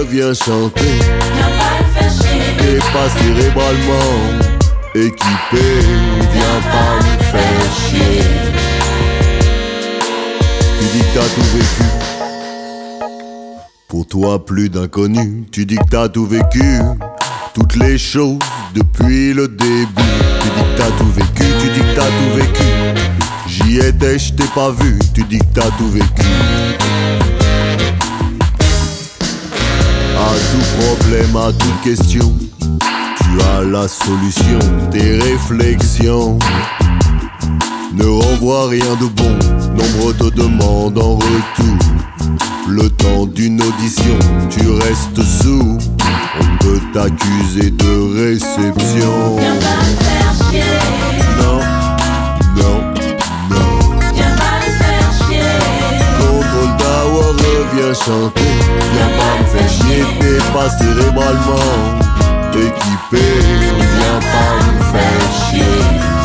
viens chanter. Viens pas me faire chier. T'es pas cérébralement équipé. Viens pas me faire chier. Tu dis que t'as tout vécu. Pour toi plus d'inconnu. Tu dis que t'as tout vécu. Toutes les choses depuis le début. Tu dis que t'as tout vécu. Tu dis que t'as tout vécu. J'y étais, je t'ai pas vu. Tu dis que t'as tout vécu. À tout problème, à toute question, tu as la solution. Tes réflexions ne renvoient rien de bon. Nombre te demande en retour le temps d'une audition. Tu restes sourd, on peut t'accuser de réception. Viens pas me faire chier. Non, non, non. Viens pas me faire chier. Contrôle d'Awa revient chanter. Viens pas me faire chier, t'es pas cérébralement équipé. Viens pas me faire chier.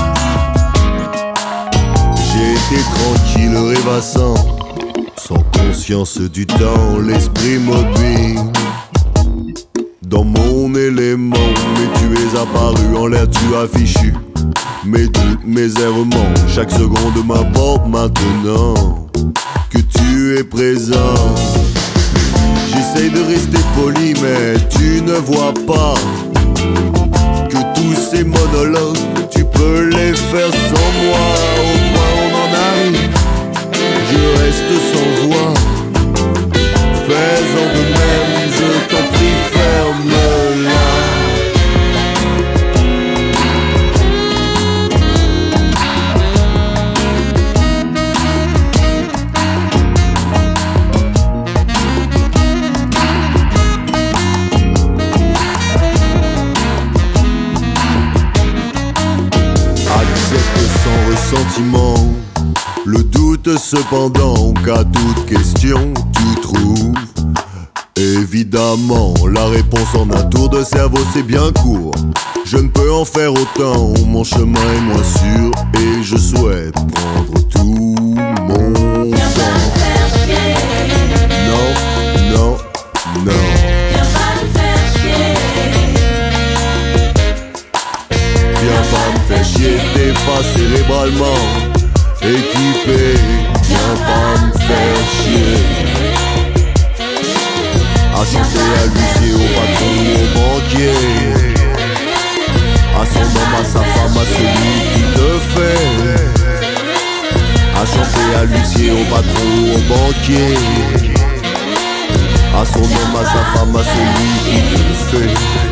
J'ai été tranquille, rêvassant, sans conscience du temps, l'esprit mobile dans mon élément. Mais tu es apparu en l'air, tu as fichu mes doutes, mes errements. Chaque seconde m'importe maintenant que tu es présent. J'essaye de rester poli, mais tu ne vois pas que tous ces monologues, tu peux les faire sans moi. Au point on en arrive, je reste sans voix. Fais-en de même, je t'en prie, ferme-la. Sans ressentiment, le doute cependant, qu'à toute question tu trouves évidemment la réponse en un tour de cerveau, c'est bien court. Je ne peux en faire autant, mon chemin est moins sûr et je souhaite prendre tout mon Viens pas me faire chier. Non, non, non. Viens pas me faire chier. Viens pas me faire chier, t'es pas cérébralement équipé. Viens pas me faire chier. À chanter, à l'huissier, au patron, au banquier, à son homme, à sa femme, à celui qui te fait. À chanter, à l'huissier, au patron, au banquier, à son homme, à sa femme, à celui qui te fait.